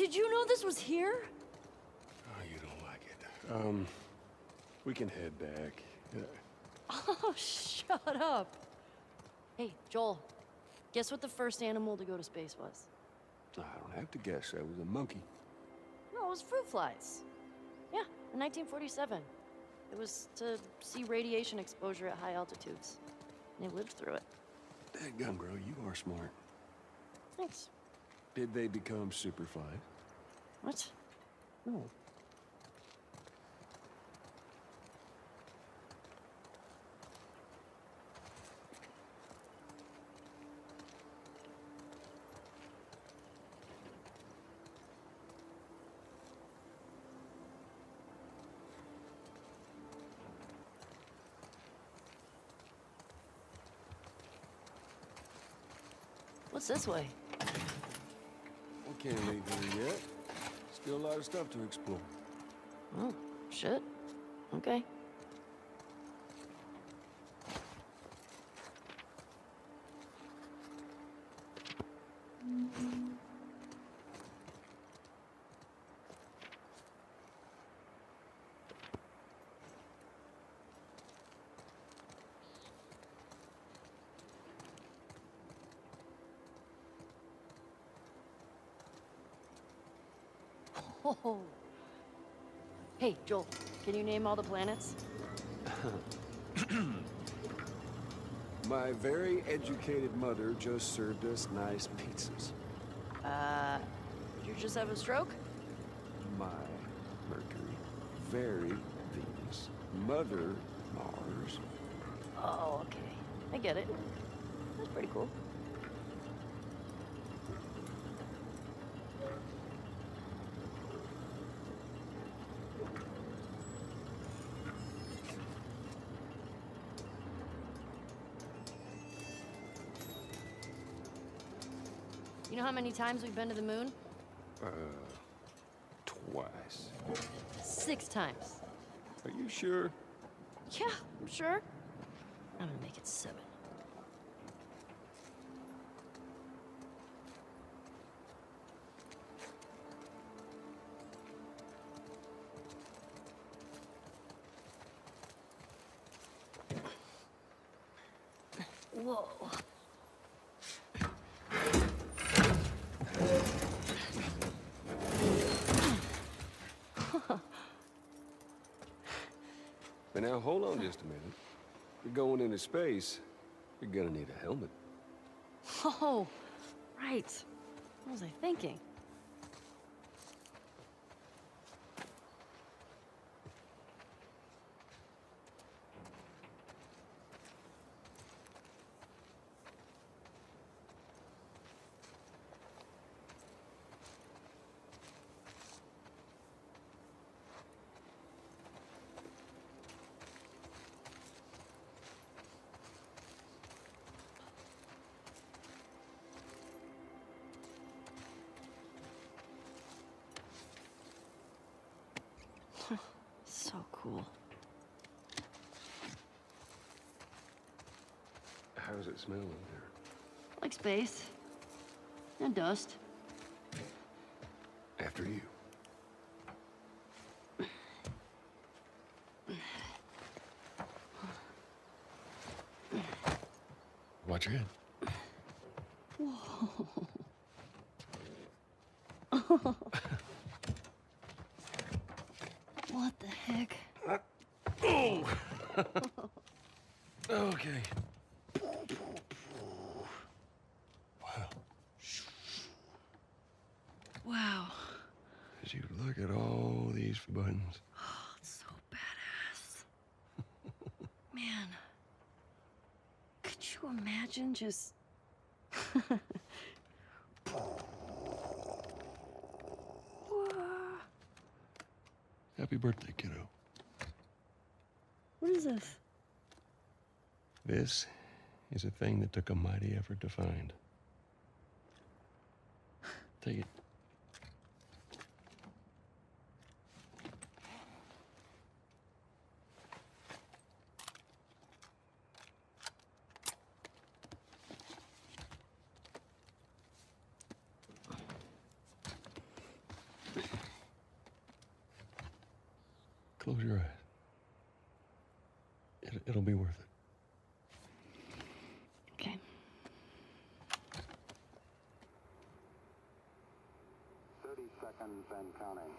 did you know this was here? Oh, you don't like it. We can head back. Oh, shut up. Hey, Joel, guess what the first animal to go to space was? I don't have to guess. That was a monkey. No, it was fruit flies. Yeah, in 1947. It was to see radiation exposure at high altitudes. And they lived through it. Dadgum, bro, you are smart. Thanks. Did they become superflies? What? No. What's this way? We can't leave here yet. Still a lot of stuff to explore. Oh, shit. Okay. Oh. Hey, Joel, can you name all the planets? My very educated mother just served us nice pizzas. Did you just have a stroke? My Mercury, very Venus, mother Mars. Oh, okay. I get it. That's pretty cool. You know how many times we've been to the moon? Twice. 6 times. Are you sure? Yeah, I'm sure. I'm gonna make it 7. Whoa. But now, hold on just a minute. You're going into space. You're gonna need a helmet. Oh, right. What was I thinking? So cool. How does it smell in there? Like space. And dust. After you. Watch your head. Whoa. What the heck? Oh! Okay. Wow. Wow. As you look at all these buttons. Oh, it's so badass. Man. Could you imagine just... Happy birthday, kiddo. What is this? This is a thing that took a mighty effort to find. Take it. Close your eyes. It'll be worth it. Okay. Seconds and counting.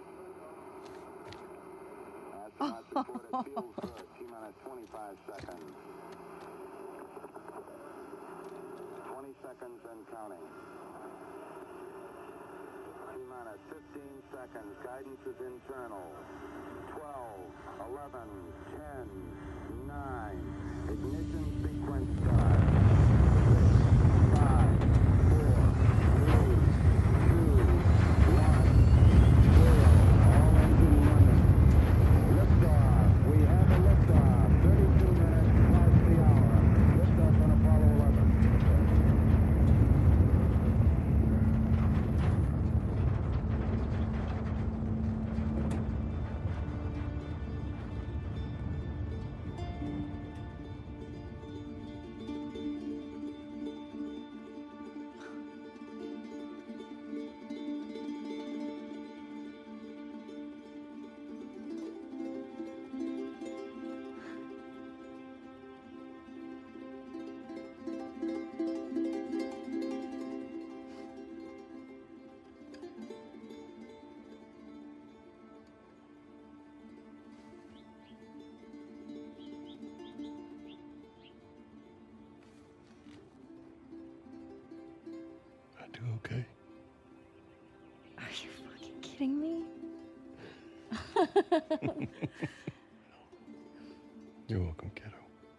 Astronaut report it feels good. T-minus 25 seconds. 20 seconds and counting. T-minus 15 seconds. Guidance is internal. 12, 11, 10, 9. Ignition sequence start. 5, 4, 3, 2, 1, 0. All engine running. Liftoff. We have a liftoff. 32 minutes past the hour. Liftoff on Apollo 11. I do okay. Are you fucking kidding me? You're welcome, kiddo.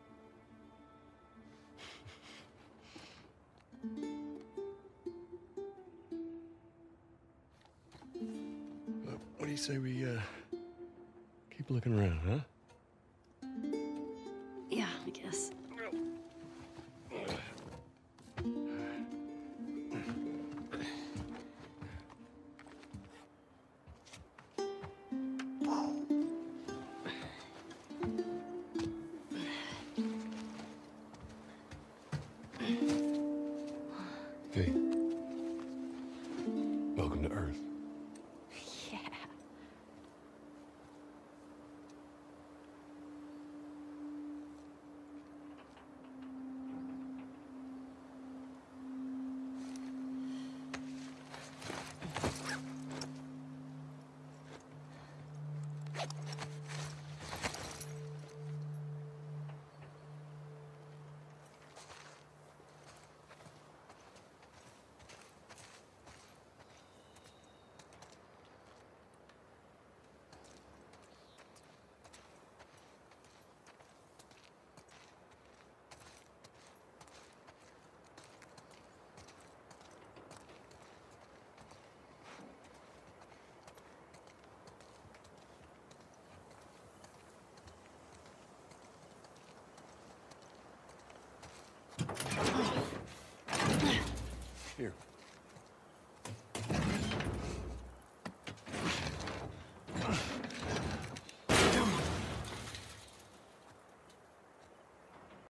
What do you say we keep looking around, huh? Yeah, I guess. Hey. Welcome to Earth. Yeah. Here.